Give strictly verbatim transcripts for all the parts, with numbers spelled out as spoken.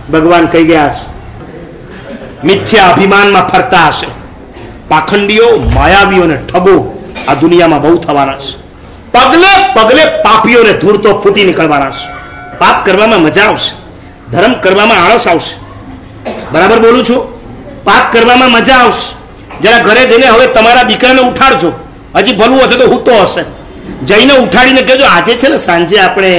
ભગવાન કહી ગયા છે મિથ્યા અભિમાનમાં ફરતા હશે. પાખંડીઓ, માયાવીઓ ને ઠગો આ દુનિયામાં બહુ થવાના છે. પગલે પગલે પાપીઓને ધૂળતો ફૂટી નીકળવાના છે. પાપ કરવામાં મજા આવશે, ધર્મ કરવામાં આળસ આવશે. બરાબર બોલું છું? પાપ કરવામાં મજા આવશે. જરા ઘરે જઈને હવે તમારા દીકરાને ઉઠાડજો. હજી ભલું હશે તો હૂતો હશે, જઈને ઉઠાડીને કહેજો આજે છે ને સાંજે આપણે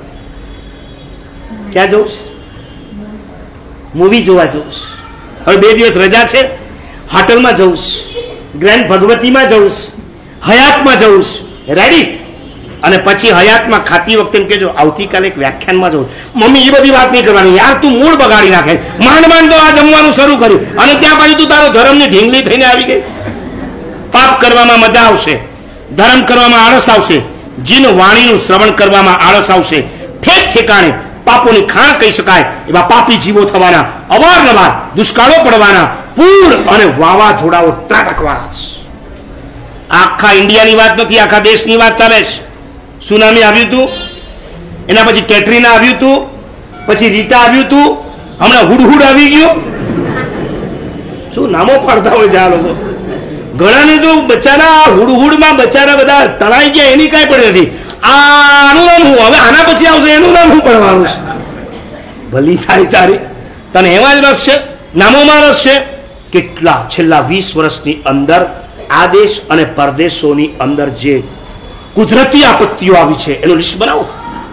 ક્યાં જવું છે? મૂવી જોવા જવું છે. હવે બે દિવસ રજા છે, હોટલમાં જવું છે, ગ્રેન્ડ ભગવતીમાં જવું છે, હયાતમાં જવું છે. રેડી? અને પછી હયાતમાં ખાતી વખતે એમ કહેજો આવતીકાલે એક વ્યાખ્યાનમાં જવું. મમ્મી એ બધી વાત નહીં કરવાની યાર, તું મૂળ બગાડી નાખે. માંડ માંડ તો આ જમવાનું શરૂ કર્યું અને ત્યાં પાછું તું તારો ધર્મની ઢીંગલી થઈને આવી ગઈ. પાપ કરવામાં મજા આવશે, ધર્મ કરવામાં આળસ આવશે, જીન વાણીનું શ્રવણ કરવામાં આળસ આવશે. ઠેક ઠેકાણે પાપોની ખાણ કહી શકાય એવા પાપી જીવો થવાના, અવારનવાર દુષ્કાળો પડવાના, પૂર અને વાવાઝોડાઓ ત્રાટકવાના. આખા ઇન્ડિયાની વાત નથી, આખા દેશની વાત ચાલે છે. સુનામી આવ્યું હતું, એના પછી કેટરીના આવ્યું હતું, પછી રીટા આવ્યું હતું, હમણાં હુડહુડ આવી ગયું. શું નામો પાડતા હોય છે આ લોકો. ઘણાને તો બચારા હુડહુડમાં બચારા બધા તણાઈ ગયા એની કાંઈ પડે નથી. આનું નામ હું હવે આના પછી આવશે એનું નામ હું પડવાનું છે. ભલી થાય તારી, તને એમાં જ રસ છે, નામોમાં રસ છે. કેટલા છેલ્લા વીસ વર્ષની અંદર આ દેશ અને પરદેશોની અંદર જે કુદરતી આપત્તિઓ આવી છે એનું લિસ્ટ બનાવો.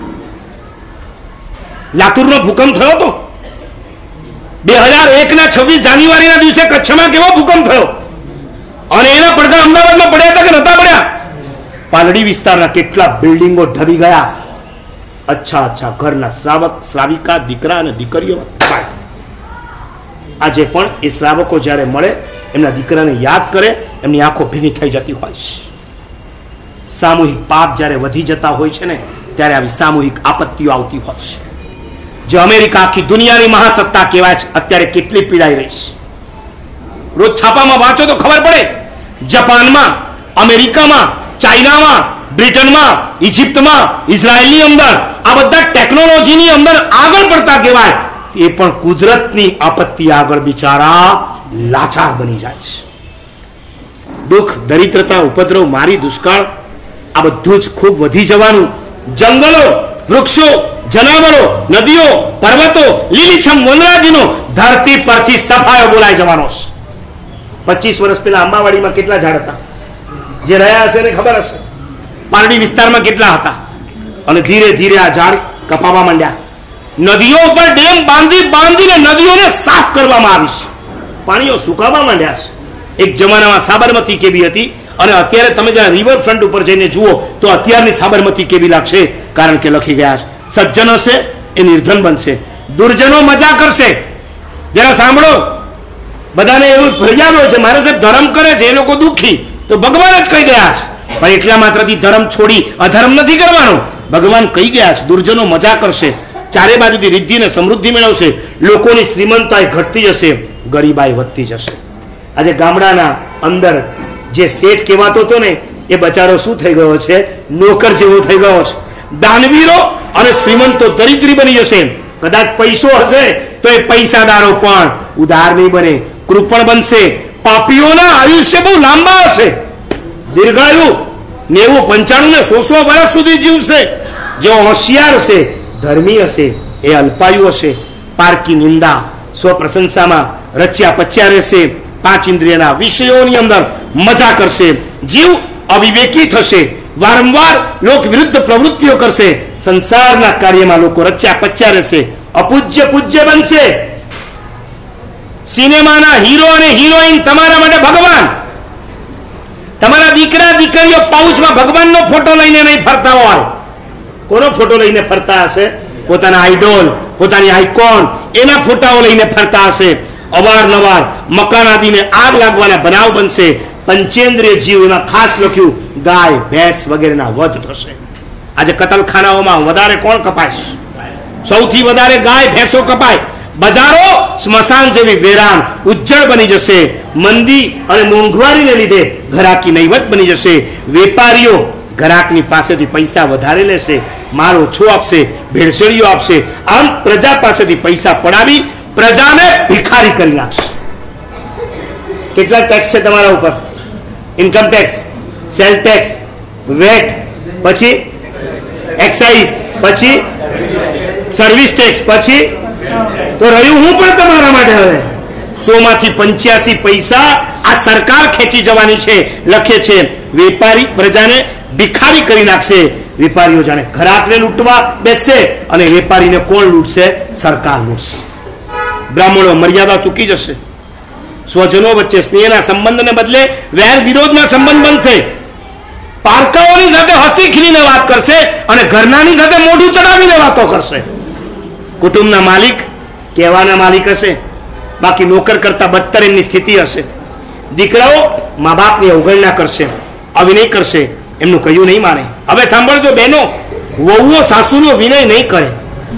લાતુરનો ભૂકંપ થયો તો બે હજાર એક ના છવ્વીસ જાન્યુઆરીના દિવસે કચ્છમાં કેવો ભૂકંપ થયો અને એના પડઘા અમદાવાદમાં પડ્યા હતા કે નતા પડ્યા? પાલડી વિસ્તારના કેટલા બિલ્ડિંગો ઢબી ગયા. અચ્છા અચ્છા ઘરના શ્રાવક શ્રાવિકા દીકરા અને દીકરીઓ આજે પણ એ શ્રાવકો જ્યારે મળે એમના દીકરાને યાદ કરે, એમની આંખો ભીની થઈ જતી હોય છે. સામૂહિક પાપ જ્યારે વધી જતા હોય છે ને ત્યારે આવી સામૂહિક આપત્તિઓ આવતી હોય છે. જે અમેરિકા આખી દુનિયાની મહાસત્તા કહેવાય છે અત્યારે કેટલી પીડાઈ રહી છે. રોજ છાપામાં વાંચો તો ખબર પડે. જાપાનમાં, અમેરિકામાં, ચાઇનામાં, બ્રિટનમાં, ઇજિપ્તમાં, ઇઝરાયલની અંદર આ બધા ટેકનોલોજીની અંદર આગળ પડતા કહેવાય, એ પણ કુદરતની આપત્તિ આગળ બિચારા લાચાર બની જાય છે. દુઃખ, દરિદ્રતા, ઉપદ્રવ, મારી, દુષ્કાળ આ બધું જ ખૂબ વધી જવાનું. જંગલો, વૃક્ષો, જનાવરો, નદીઓ, પર્વતો, લીલીછમ વનરાજીનો ધરતી પરથી સફાયો બોલાઈ જવાનો છે. પચીસ વર્ષ પહેલા અંબાવાડીમાં કેટલા ઝાડ હતા? જે રહ્યા હશે ને ખબર હશે. પારડી વિસ્તારમાં કેટલા હતા? અને ધીરે ધીરે આ ઝાડ કપાવા માંડ્યા. નદીઓ પર ડેમ બાંધી બાંધીને નદીઓને સાફ કરવામાં આવી છે. પાણીઓ સુકાવા માંડ્યા છે. એક જમાનામાં સાબરમતી કેવી હતી અને અત્યારે તમે જરા રિવરફ્રન્ટ ઉપર જઈને જુઓ તો અત્યારની સાબરમતી કેવી લાગશે, કારણ કે લખી ગયા છે સજ્જન હશે એ નિર્ધન બનશે, દુર્જનો મજા કરશે. જરા સાંભળો, બધાને એવું ફરિયાદ હોય છે મારે સાહેબ ધર્મ કરે છે એ લોકો દુઃખી, તો ભગવાન જ કહી ગયા છે પણ એટલા માત્રથી ધર્મ છોડી અધર્મ નથી કરવાનો. ભગવાન કહી ગયા છે દુર્જનો મજા કરશે, ચારે બાજુથી રિદ્ધિ અને સમૃદ્ધિ મેળવશે, લોકોની શ્રીમંતાઈ ઘટતી જશે, ગરીબાઈ વધતી જશે. આજે ગામડાના અંદર જે શેઠ કહેવાતો હતો ને એ બચારો શું થઈ ગયો છે? નોકર જેવો થઈ ગયો છે. દાનવીરો અને શ્રીમંતો દરિદ્રી બની જશે. કદાચ પૈસો હશે તો એ પૈસાદારો પણ ઉદાર નહીં બને, કૃપણ બનશે. પાપીઓના આયુષ્ય બહુ લાંબા હશે, દીર્ઘાયુ નેવું પંચાણું ને સો સો વર્ષ સુધી જીવશે. જેઓ હોશિયાર હશે, ધર્મી હશે, એ અલ્પાયુ હશે. પારકી નિંદા, સ્વ પ્રશંસામાં રચ્યા પચ્યા રહેશે. પાંચ ઇન્દ્રિયના વિષયોની અંદર મજા કરશે. જીવ અવિવેકી થશે, વારંવાર લોક વિરુદ્ધ પ્રવૃત્તિઓ કરશે. સંસારના કાર્યમાં લોકો રચ્યા પચ્યા રહેશે, અપૂજ્ય પૂજ્ય બનશે. સિનેમાના હીરો અને હિરોઈન તમારા માટે ભગવાન. તમારા દીકરા દીકરીઓ પાઉચમાં ભગવાનનો ફોટો લઈને નહીં ફરતા હોય. કોનો ફોટો લઈને ફરતા હશે? પોતાના આઈડોલ, પોતાની આઈકોન, એના ફોટાઓ લઈને ફરતા હશે. અવારનવાર મકાન આદિને આગ લાગવાના બનાવ બનશે. પંચેન્દ્રિય જીવમાં ખાસ લખ્યું ગાય, ભેંસ વગેરેના વધ થશે. આજે કતલખાનાઓમાં વધારે કોણ કપાય? સૌથી વધારે ગાય ભેંસો કપાય. બજારો સ્મશાન જેવી વેરાન ઉજ્જળ બની જશે. મંદી અને મોંઘવારીને લીધે ઘરાકી નહીવત બની જશે. વેપારીઓ ઘરાકની પાસેથી પૈસા વધારે લેશે. માલ ઓછો આપશે, ભેળસેળીઓ આપશે. આમ પ્રજા પાસેથી પૈસા પડાવી પ્રજાને ભિખારી કરી નાખશે. કેટલા ટેક્સ છે તમારા ઉપર? Income tax, sale tax, VAT, પછી એક્સાઇઝ, પછી સર્વિસ ટેક્સ, પછી તો રહ્યું હું પણ તમારા માટે હવે સો માંથી પંચ્યાસી પૈસા આ સરકાર ખેંચી જવાની છે. લખે છે વેપારી પ્રજાને ભિખારી કરી નાખશે. વેપારીઓ જાણે ગ્રાહકને લૂંટવા બેસશે અને વેપારીને કોણ લૂંટશે? સરકાર લૂંટશે. બ્રાહ્મણો મર્યાદા ચૂકી જશે. સ્વજનો વચ્ચે સ્નેહના સંબંધને બદલે વેર વિરોધના સંબંધ બનશે. પારકાઓની સાથે હસી ખીલીને વાત કરશે અને ઘરનાની સાથે મોઢું ચડાવીને વાતો કરશે. કુટુંબના માલિક કહેવાના માલિક હશે, બાકી નોકર કરતા બદતર એમની સ્થિતિ હશે. દીકરાઓ મા બાપની અવગણના કરશે, અવિનય કરશે, એમનું કહ્યું નહીં માને. હવે સાંભળજો બહેનો, વહુઓ સાસુનો વિનય નહીં કરે.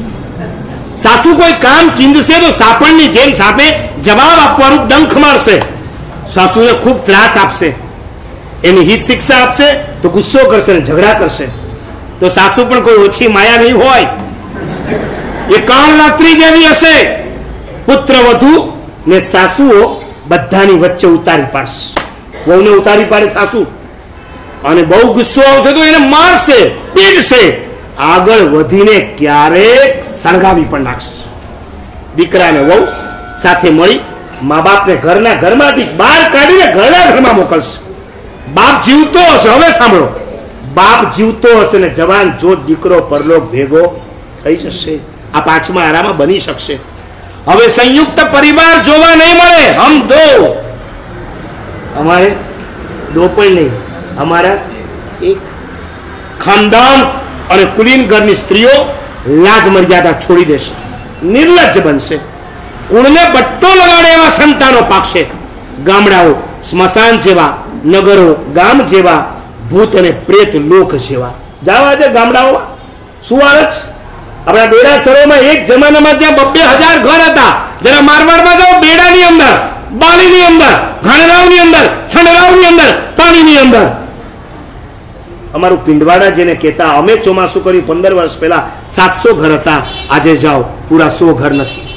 સાસુ કોઈ કામ ચીંધશે તો સાપણની જેમ સાપે જવાબ આપવાનું ડંખ મારશે. સાસુને ખૂબ ત્રાસ આપશે, એની હિત શિક્ષા આપશે તો ગુસ્સો કરશે ને ઝઘડા કરશે. તો સાસુ પણ કોઈ ઓછી માયા નહીં હોય, એ કાળ રાત્રિ જેવી હશે. પુત્ર વધુ ને સાસુઓ બધાની વચ્ચે ઉતારી પાડશે. વહુને ઉતારી પાડે સાસુ, અને બહુ ગુસ્સો આવશે તો એને મારશે, પીટશે, આગળ વધીને ક્યારેક સળગાવી પણ નાખશે. દીકરાને વહુ સાથે મળી મા બાપને ઘરના ઘરમાંથી બહાર કાઢીને ઘરના ઘરમાં મોકલશે. બાપ જીવતો હશે, હવે સાંભળો, બાપ જીવતો હશે ને જવાન જો દીકરો પરલોક ભેગો થઈ જશે. આ પાંચમા આરામાં બની શકશે. હવે સંયુક્ત પરિવાર જોવા નહીં મળે. હમ દો, અમારે દો પણ નહીં, અમારા એક. ખાનદાન અને કુલીન ઘરની સ્ત્રીઓ લાજ મર્યાદા છોડી દેશે, નિર્લજ્જ બનશે. કુળને બટ્ટો લગાડે એવા સંતાનો પાકશે. ગામડાઓ સ્મશાન જેવા, નગરો ગામ જેવા, ભૂત અને પ્રેત લોક જેવા. જાવા છે ગામડાઓમાં શું આવે છે? આપણા દેરાસરોમાં એક જમાનામાં જ્યાં બબ્બે હજાર ઘર હતા, જરા મારવાડમાં જાઓ, બેડાની અંદર, બાલીની અંદર, ઘાણરાવની અંદર, છંડરાવની અંદર, પાણીની અંદર. અમારું પિંડવાડા જેને કહેતા, અમે ચોમાસું કર્યું પંદર વર્ષ પહેલા સાતસો ઘર હતા. આજે જાઓ પૂરા સો ઘર નથી.